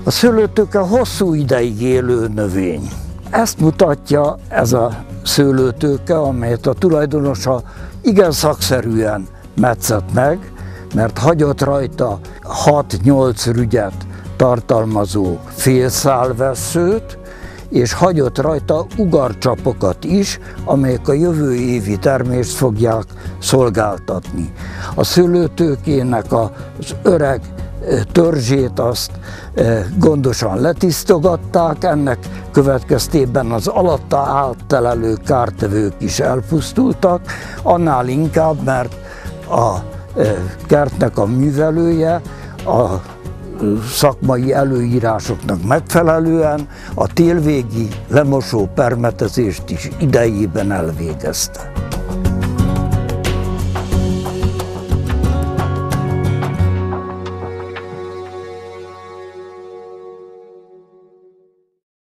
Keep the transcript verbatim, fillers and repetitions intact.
A szőlőtőke hosszú ideig élő növény. Ezt mutatja ez a szőlőtőke, amelyet a tulajdonosa igen szakszerűen metszett meg, mert hagyott rajta hat-nyolc rügyet tartalmazó félszálvesszőt, és hagyott rajta ugarcsapokat is, amelyek a jövő évi termést fogják szolgáltatni. A szőlőtőkének az öreg törzsét azt gondosan letisztogatták, ennek következtében az alatta áttelelő kártevők is elpusztultak, annál inkább, mert a kertnek a művelője a szakmai előírásoknak megfelelően a télvégi lemosó permetezést is idejében elvégezte.